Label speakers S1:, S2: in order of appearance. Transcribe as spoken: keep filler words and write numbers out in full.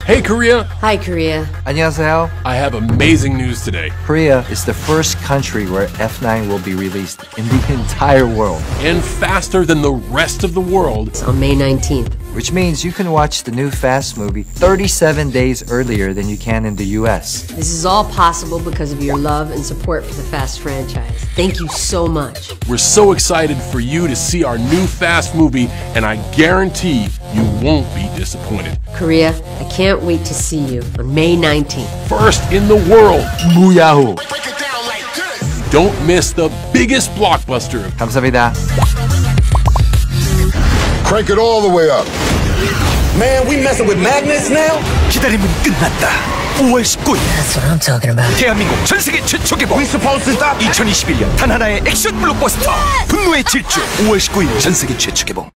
S1: Hey, Korea.
S2: Hi, Korea.
S3: 안녕하세요.
S1: I have amazing news today.
S3: Korea is the first country where F nine will be released in the entire world.
S1: And faster than the rest of the world.
S2: It's on May nineteenth.
S3: Which means you can watch the new Fast movie thirty-seven days earlier than you can in the U S.
S2: This is all possible because of your love and support for the Fast franchise. Thank you so much.
S1: We're so excited for you to see our new Fast movie, and I guarantee you won't be disappointed.
S2: Korea, I can't wait to see you on May nineteenth.
S1: First in the world.
S3: 무야호.
S1: Don't miss the biggest blockbuster.
S3: 감사합니다.
S4: Crank it all the way up.
S5: Man, we messing with magnets now?
S6: 기다림은 끝났다. 오월 십구일
S2: That's what I'm talking about.
S6: 대한민국 전세계 최초 개봉
S5: We supposed to stop?
S6: 이천이십일 년 단 하나의 액션 블록버스터 분노의 질주 오월 십구일 전세계 최초 개봉.